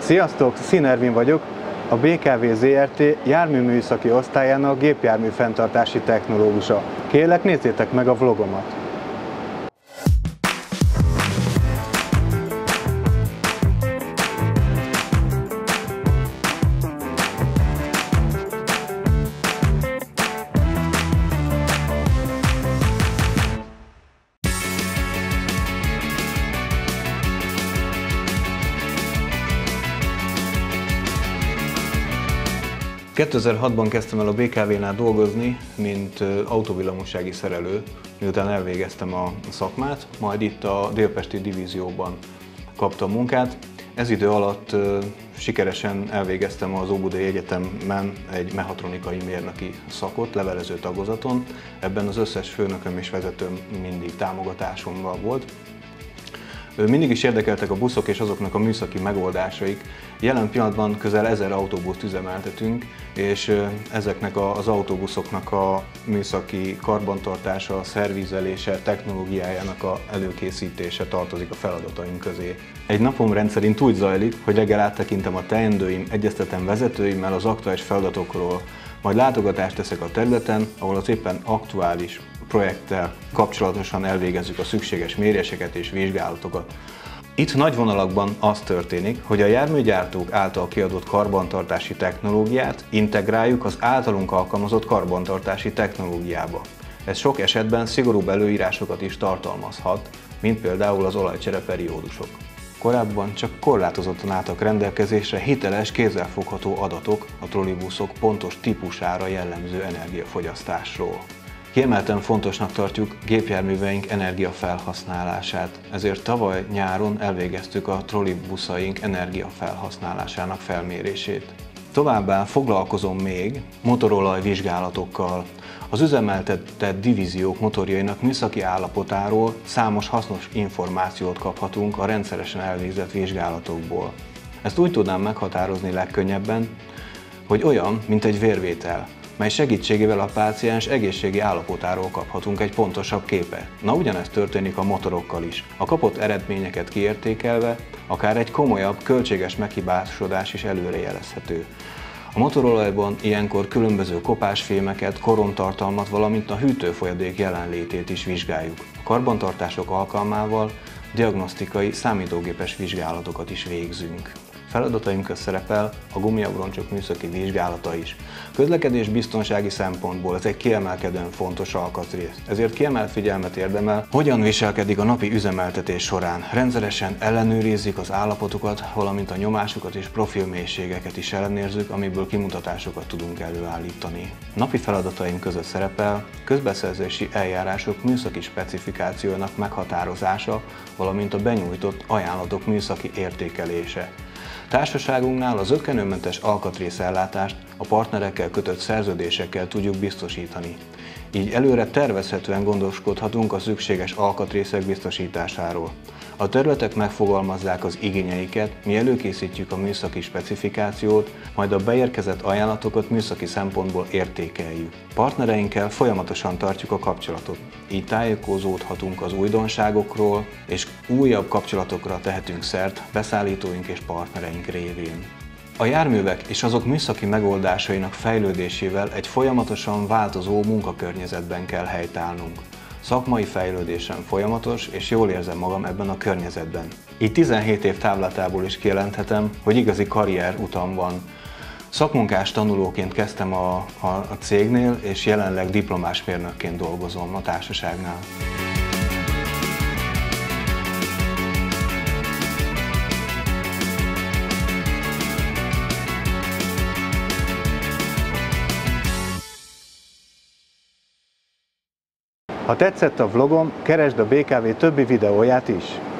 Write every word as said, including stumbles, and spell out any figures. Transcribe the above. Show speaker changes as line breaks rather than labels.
Sziasztok, Szín Ervin vagyok, a bé ká vé zé er té járműműszaki osztályának gépjármű fenntartási technológusa. Kérlek, nézzétek meg a vlogomat! kétezer-hatban kezdtem el a bé ká vé-nál dolgozni, mint autóvillamossági szerelő, miután elvégeztem a szakmát, majd itt a délpesti divízióban kaptam munkát. Ez idő alatt sikeresen elvégeztem az Óbudai Egyetemen egy mechatronikai mérnöki szakot, levelező tagozaton. Ebben az összes főnököm és vezetőm mindig támogatásommal volt. Mindig is érdekeltek a buszok és azoknak a műszaki megoldásaik. Jelen pillanatban közel ezer autóbuszt üzemeltetünk, és ezeknek az autóbuszoknak a műszaki karbantartása, szervizelése, technológiájának a előkészítése tartozik a feladataink közé. Egy napom rendszerint úgy zajlik, hogy reggel áttekintem a teendőim, egyeztetem vezetőimmel az aktuális feladatokról, majd látogatást teszek a területen, ahol az éppen aktuális projekttel kapcsolatosan elvégezzük a szükséges méréseket és vizsgálatokat. Itt nagy vonalakban az történik, hogy a járműgyártók által kiadott karbantartási technológiát integráljuk az általunk alkalmazott karbantartási technológiába. Ez sok esetben szigorúbb előírásokat is tartalmazhat, mint például az olajcsere periódusok. Korábban csak korlátozottan álltak rendelkezésre hiteles, kézzelfogható adatok a trollibuszok pontos típusára jellemző energiafogyasztásról. Kiemelten fontosnak tartjuk gépjárműveink energiafelhasználását, ezért tavaly nyáron elvégeztük a trollibuszaink energiafelhasználásának felmérését. Továbbá foglalkozom még motorolaj vizsgálatokkal. Az üzemeltetett divíziók motorjainak műszaki állapotáról számos hasznos információt kaphatunk a rendszeresen elvégzett vizsgálatokból. Ezt úgy tudnám meghatározni legkönnyebben, hogy olyan, mint egy vérvétel, mely segítségével a páciens egészségi állapotáról kaphatunk egy pontosabb képet. Na, ugyanezt történik a motorokkal is. A kapott eredményeket kiértékelve, akár egy komolyabb, költséges meghibásodás is előrejelezhető. A motorolajban ilyenkor különböző kopásfémeket, koromtartalmat, valamint a hűtőfolyadék jelenlétét is vizsgáljuk. A karbantartások alkalmával diagnosztikai, számítógépes vizsgálatokat is végzünk. Feladataink közt szerepel a gumiabroncsok műszaki vizsgálata is. Közlekedés biztonsági szempontból ez egy kiemelkedően fontos alkatrész, ezért kiemelt figyelmet érdemel, hogyan viselkedik a napi üzemeltetés során. Rendszeresen ellenőrizzük az állapotukat, valamint a nyomásukat és profilmélységeket is ellenőrzünk, amiből kimutatásokat tudunk előállítani. Napi feladataink között szerepel közbeszerzési eljárások műszaki specifikációjának meghatározása, valamint a benyújtott ajánlatok műszaki értékelése. Társaságunknál az zökkenőmentes alkatrészellátást a partnerekkel kötött szerződésekkel tudjuk biztosítani. Így előre tervezhetően gondoskodhatunk a szükséges alkatrészek biztosításáról. A területek megfogalmazzák az igényeiket, mi előkészítjük a műszaki specifikációt, majd a beérkezett ajánlatokat műszaki szempontból értékeljük. Partnereinkkel folyamatosan tartjuk a kapcsolatot, így tájékozódhatunk az újdonságokról, és újabb kapcsolatokra tehetünk szert beszállítóink és partnereink révén. A járművek és azok műszaki megoldásainak fejlődésével egy folyamatosan változó munkakörnyezetben kell helytállnunk. Szakmai fejlődésem folyamatos, és jól érzem magam ebben a környezetben. Így tizenhét év távlatából is kijelenthetem, hogy igazi karrierutam van. Szakmunkás tanulóként kezdtem a, a, a cégnél, és jelenleg diplomás mérnökként dolgozom a társaságnál. Ha tetszett a vlogom, keresd a bé ká vé többi videóját is!